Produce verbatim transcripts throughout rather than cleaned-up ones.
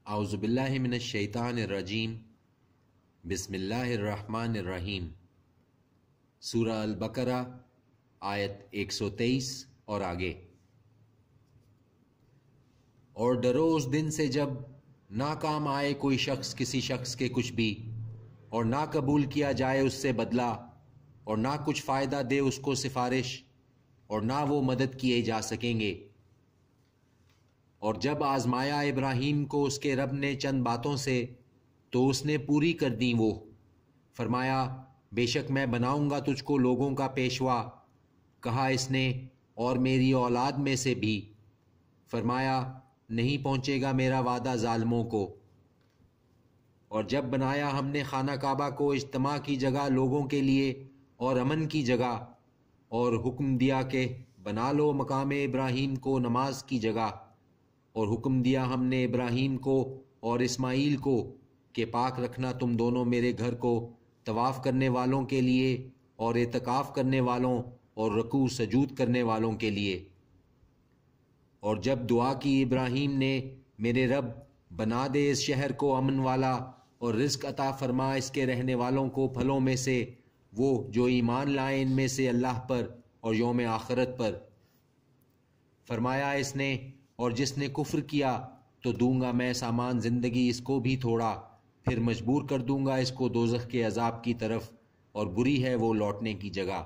اعوذ باللہ من الشیطان الرجیم بسم اللہ الرحمن الرحیم۔ سورہ البقرہ آیت ایک سو تیئیس اور آگے۔ اور ڈرو اس دن سے جب نہ کام آئے کوئی شخص کسی شخص کے کچھ بھی، اور نہ قبول کیا جائے اس سے بدلہ، اور نہ کچھ فائدہ دے اس کو سفارش، اور نہ وہ مدد کیے جا سکیں گے۔ اور جب آزمایا ابراہیم کو اس کے رب نے چند باتوں سے تو اس نے پوری کر دیں۔ وہ فرمایا بے شک میں بناؤں گا تجھ کو لوگوں کا پیشوا۔ کہا اس نے اور میری اولاد میں سے بھی۔ فرمایا نہیں پہنچے گا میرا وعدہ ظالموں کو۔ اور جب بنایا ہم نے خانہ کعبہ کو اجتماع کی جگہ لوگوں کے لیے اور امن کی جگہ، اور حکم دیا کہ بنا لو مقام ابراہیم کو نماز کی جگہ، اور حکم دیا ہم نے ابراہیم کو اور اسماعیل کو کہ پاک رکھنا تم دونوں میرے گھر کو طواف کرنے والوں کے لیے اور اعتکاف کرنے والوں اور رکوع سجود کرنے والوں کے لیے۔ اور جب دعا کی ابراہیم نے میرے رب بنا دے اس شہر کو امن والا اور رزق عطا فرما اس کے رہنے والوں کو پھلوں میں سے، وہ جو ایمان لائیں ان میں سے اللہ پر اور یوم آخرت پر۔ فرمایا اس نے اور جس نے کفر کیا تو دوں گا میں سامان زندگی اس کو بھی تھوڑا، پھر مجبور کر دوں گا اس کو دوزخ کے عذاب کی طرف، اور بری ہے وہ لوٹنے کی جگہ۔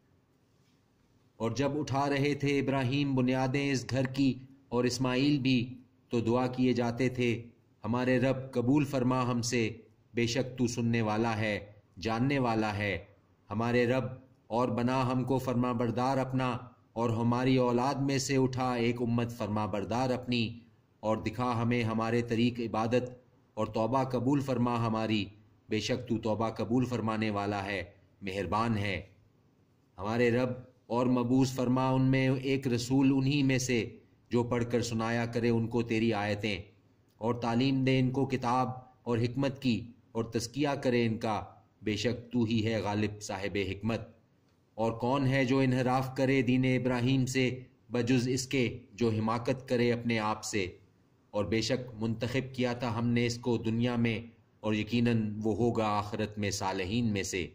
اور جب اٹھا رہے تھے ابراہیم بنیادیں اس گھر کی اور اسماعیل بھی، تو دعا کیے جاتے تھے ہمارے رب قبول فرما ہم سے، بے شک تو سننے والا ہے جاننے والا ہے۔ ہمارے رب اور بنا ہم کو فرما بردار اپنا، اور ہماری اولاد میں سے اٹھا ایک امت فرما بردار اپنی، اور دکھا ہمیں ہمارے طریق عبادت، اور توبہ قبول فرما ہماری، بے شک تو توبہ قبول فرمانے والا ہے مہربان ہے۔ ہمارے رب اور مبعوث فرما ان میں ایک رسول انہی میں سے جو پڑھ کر سنایا کرے ان کو تیری آیتیں، اور تعلیم دے ان کو کتاب اور حکمت کی، اور تزکیہ کرے ان کا، بے شک تو ہی ہے غالب صاحب حکمت۔ اور کون ہے جو انحراف کرے دین ابراہیم سے بجز اس کے جو حماقت کرے اپنے آپ سے؟ اور بے شک منتخب کیا تھا ہم نے اس کو دنیا میں، اور یقیناً وہ ہوگا آخرت میں صالحین میں سے۔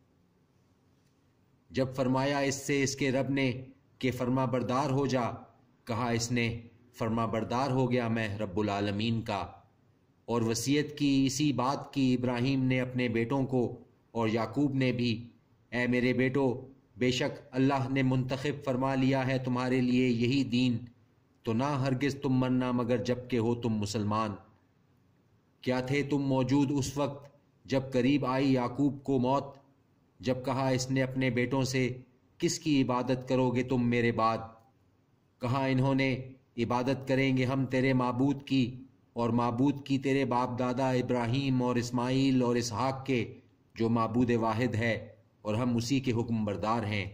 جب فرمایا اس سے اس کے رب نے کہ فرما بردار ہو جا، کہا اس نے فرما بردار ہو گیا میں رب العالمین کا۔ اور وصیت کی اسی بات کی ابراہیم نے اپنے بیٹوں کو اور یعقوب نے بھی، اے میرے بیٹو بے شک اللہ نے منتخب فرما لیا ہے تمہارے لیے یہی دین، تو نہ ہرگز تم مرنا مگر جب کہ ہو تم مسلمان۔ کیا تھے تم موجود اس وقت جب قریب آئی یعقوب کو موت، جب کہا اس نے اپنے بیٹوں سے کس کی عبادت کرو گے تم میرے بعد؟ کہا انہوں نے عبادت کریں گے ہم تیرے معبود کی اور معبود کی تیرے باپ دادا ابراہیم اور اسماعیل اور اسحاق کے، جو معبود واحد ہے اور ہم اسی کے حکم بردار ہیں۔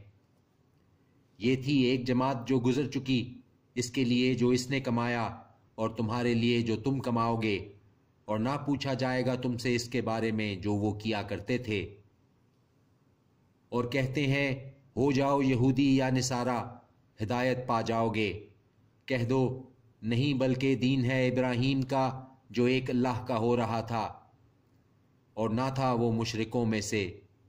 یہ تھی ایک جماعت جو گزر چکی، اس کے لیے جو اس نے کمایا اور تمہارے لیے جو تم کماؤ گے، اور نہ پوچھا جائے گا تم سے اس کے بارے میں جو وہ کیا کرتے تھے۔ اور کہتے ہیں ہو جاؤ یہودی یا نصارہ، ہدایت پا جاؤ گے۔ کہہ دو نہیں بلکہ دین ہے ابراہیم کا جو ایک اللہ کا ہو رہا تھا، اور نہ تھا وہ مشرکوں میں سے۔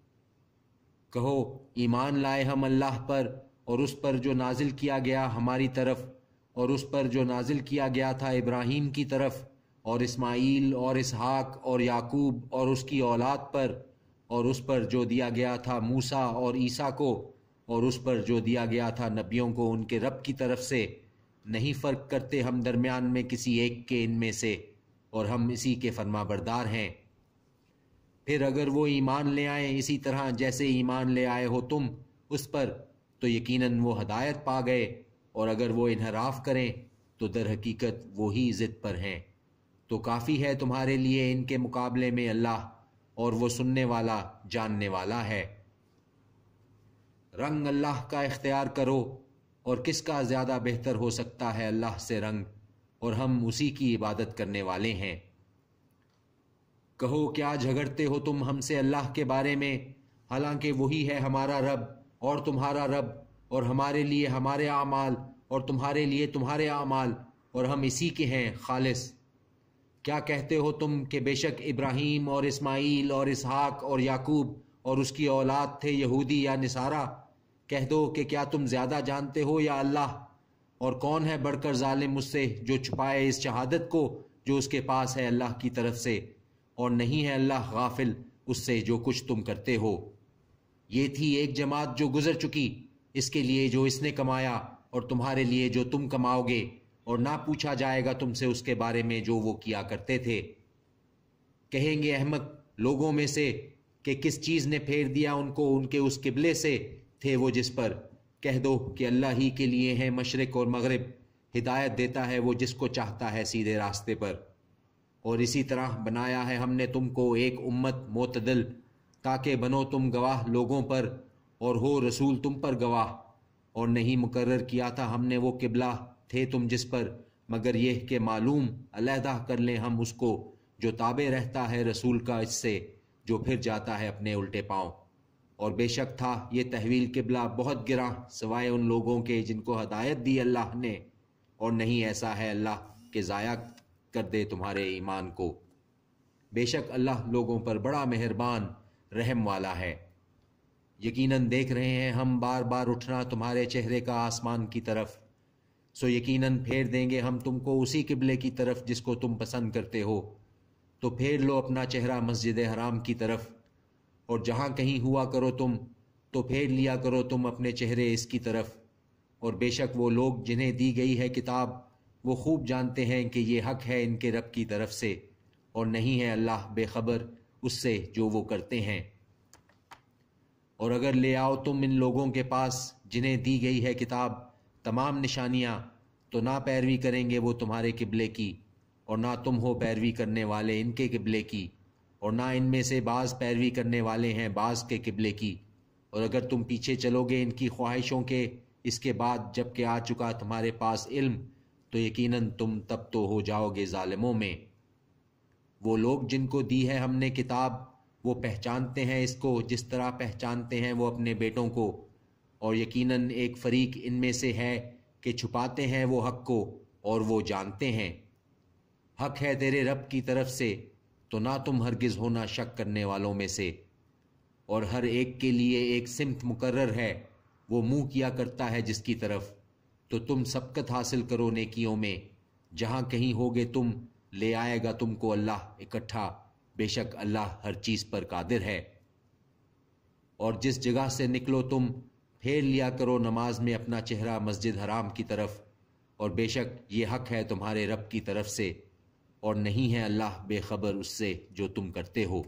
کہو ایمان لائے ہم اللہ پر اور اس پر جو نازل کیا گیا ہماری طرف، اور اس پر جو نازل کیا گیا تھا ابراہیم کی طرف، اور اسماعیل اور اسحاق اور یعقوب اور اس کی اولاد پر، اور اس پر جو دیا گیا تھا موسیٰ اور عیسیٰ کو، اور اس پر جو دیا گیا تھا نبیوں کو ان کے رب کی طرف سے۔ نہیں فرق کرتے ہم درمیان میں کسی ایک کے ان میں سے، اور ہم اسی کے فرما بردار ہیں۔ پھر اگر وہ ایمان لے آئیں اسی طرح جیسے ایمان لے آئے ہو تم اس پر، تو یقیناً وہ ہدایت پا گئے، اور اگر وہ انحراف کریں تو در حقیقت وہی ضد پر ہیں۔ تو کافی ہے تمہارے لیے ان کے مقابلے میں اللہ، اور وہ سننے والا جاننے والا ہے۔ رنگ اللہ کا اختیار کرو، اور کس کا زیادہ بہتر ہو سکتا ہے اللہ سے رنگ، اور ہم اسی کی عبادت کرنے والے ہیں۔ کہو کیا جھگڑتے ہو تم ہم سے اللہ کے بارے میں، حالانکہ وہی ہے ہمارا رب اور تمہارا رب، اور ہمارے لیے ہمارے اعمال اور تمہارے لیے تمہارے اعمال، اور ہم اسی کے ہیں خالص۔ کیا کہتے ہو تم کہ بے شک ابراہیم اور اسماعیل اور اسحاق اور یعقوب اور اس کی اولاد تھے یہودی یا نصارہ؟ کہہ دو کہ کیا تم زیادہ جانتے ہو یا اللہ؟ اور کون ہے بڑھ کر ظالم اس سے جو چھپائے اس شہادت کو جو اس کے پاس ہے اللہ کی طرف سے، اور نہیں ہے اللہ غافل اس سے جو کچھ تم کرتے ہو۔ یہ تھی ایک جماعت جو گزر چکی، اس کے لیے جو اس نے کمایا اور تمہارے لیے جو تم کماؤ گے، اور نہ پوچھا جائے گا تم سے اس کے بارے میں جو وہ کیا کرتے تھے۔ کہیں گے احمق لوگوں میں سے کہ کس چیز نے پھیر دیا ان کو ان کے اس قبلے سے تھے وہ جس پر۔ کہہ دو کہ اللہ ہی کے لیے ہے مشرق اور مغرب، ہدایت دیتا ہے وہ جس کو چاہتا ہے سیدھے راستے پر۔ اور اسی طرح بنایا ہے ہم نے تم کو ایک امت معتدل تاکہ بنو تم گواہ لوگوں پر اور ہو رسول تم پر گواہ۔ اور نہیں مقرر کیا تھا ہم نے وہ قبلہ تھے تم جس پر، مگر یہ کہ معلوم علیحدہ کر لیں ہم اس کو جو تابع رہتا ہے رسول کا اس سے جو پھر جاتا ہے اپنے الٹے پاؤں۔ اور بے شک تھا یہ تحویل قبلہ بہت گراں سوائے ان لوگوں کے جن کو ہدایت دی اللہ نے، اور نہیں ایسا ہے اللہ کہ ضائع کر دے تمہارے ایمان کو۔ بے شک اللہ لوگوں پر بڑا مہربان رحم والا ہے۔ یقیناً دیکھ رہے ہیں ہم بار بار اٹھنا تمہارے چہرے کا آسمان کی طرف، سو یقیناً پھیر دیں گے ہم تم کو اسی قبلے کی طرف جس کو تم پسند کرتے ہو، تو پھیر لو اپنا چہرہ مسجد حرام کی طرف، اور جہاں کہیں ہوا کرو تم تو پھیر لیا کرو تم اپنے چہرے اس کی طرف۔ اور بے شک وہ لوگ جنہیں دی گئی ہے کتاب وہ خوب جانتے ہیں کہ یہ حق ہے ان کے رب کی طرف سے، اور نہیں ہے اللہ بے خبر اس سے جو وہ کرتے ہیں۔ اور اگر لے آؤ تم ان لوگوں کے پاس جنہیں دی گئی ہے کتاب تمام نشانیاں، تو نہ پیروی کریں گے وہ تمہارے قبلے کی، اور نہ تم ہو پیروی کرنے والے ان کے قبلے کی، اور نہ ان میں سے بعض پیروی کرنے والے ہیں بعض کے قبلے کی۔ اور اگر تم پیچھے چلو گے ان کی خواہشوں کے اس کے بعد جب کہ آ چکا تمہارے پاس علم، تو یقیناً تم تب تو ہو جاؤ گے ظالموں میں۔ وہ لوگ جن کو دی ہے ہم نے کتاب وہ پہچانتے ہیں اس کو جس طرح پہچانتے ہیں وہ اپنے بیٹوں کو، اور یقیناً ایک فریق ان میں سے ہے کہ چھپاتے ہیں وہ حق کو اور وہ جانتے ہیں۔ حق ہے تیرے رب کی طرف سے، تو نہ تم ہرگز ہونا شک کرنے والوں میں سے۔ اور ہر ایک کے لیے ایک سمت مقرر ہے، وہ منہ کیا کرتا ہے جس کی طرف، تو تم سبقت حاصل کرو نیکیوں میں۔ جہاں کہیں ہوگے تم لے آئے گا تم کو اللہ اکٹھا، بے شک اللہ ہر چیز پر قادر ہے۔ اور جس جگہ سے نکلو تم پھیر لیا کرو نماز میں اپنا چہرہ مسجد حرام کی طرف، اور بے شک یہ حق ہے تمہارے رب کی طرف سے، اور نہیں ہے اللہ بے خبر اس سے جو تم کرتے ہو۔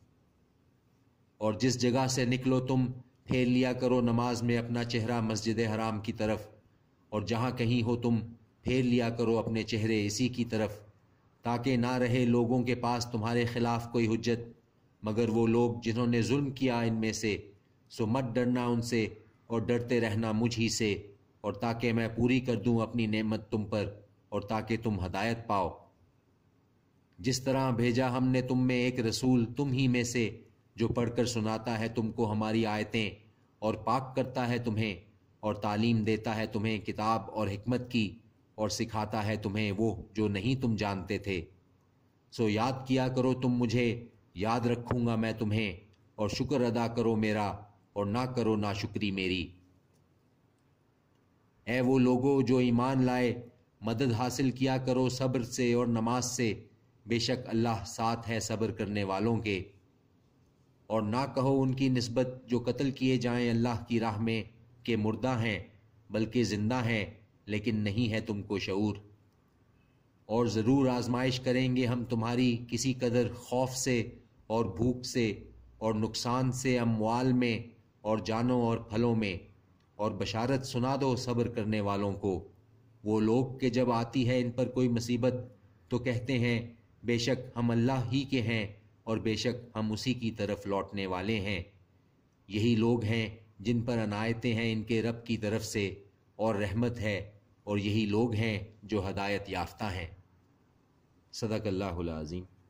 اور جس جگہ سے نکلو تم پھیر لیا کرو نماز میں اپنا چہرہ مسجد حرام کی طرف، اور جہاں کہیں ہو تم پھیر لیا کرو اپنے چہرے اسی کی طرف، تاکہ نہ رہے لوگوں کے پاس تمہارے خلاف کوئی حجت مگر وہ لوگ جنہوں نے ظلم کیا ان میں سے۔ سو مت ڈرنا ان سے اور ڈرتے رہنا مجھ ہی سے، اور تاکہ میں پوری کر دوں اپنی نعمت تم پر، اور تاکہ تم ہدایت پاؤ۔ جس طرح بھیجا ہم نے تم میں ایک رسول تم ہی میں سے جو پڑھ کر سناتا ہے تم کو ہماری آیتیں، اور پاک کرتا ہے تمہیں، اور تعلیم دیتا ہے تمہیں کتاب اور حکمت کی، اور سکھاتا ہے تمہیں وہ جو نہیں تم جانتے تھے۔ سو یاد کیا کرو تم مجھے، یاد رکھوں گا میں تمہیں، اور شکر ادا کرو میرا اور نہ کرو ناشکری میری۔ اے وہ لوگو جو ایمان لائے، مدد حاصل کیا کرو صبر سے اور نماز سے، بے شک اللہ ساتھ ہے صبر کرنے والوں کے۔ اور نہ کہو ان کی نسبت جو قتل کیے جائیں اللہ کی راہ میں کہ مردہ ہیں، بلکہ زندہ ہیں لیکن نہیں ہے تم کو شعور۔ اور ضرور آزمائش کریں گے ہم تمہاری کسی قدر خوف سے اور بھوک سے اور نقصان سے اموال میں اور جانوں اور پھلوں میں، اور بشارت سنا دو صبر کرنے والوں کو۔ وہ لوگ کہ جب آتی ہے ان پر کوئی مصیبت تو کہتے ہیں بے شک ہم اللہ ہی کے ہیں، اور بے شک ہم اسی کی طرف لوٹنے والے ہیں۔ یہی لوگ ہیں جن پر عنایتیں ہیں ان کے رب کی طرف سے اور رحمت ہے، اور یہی لوگ ہیں جو ہدایت یافتہ ہیں۔ صدق اللہ العظیم۔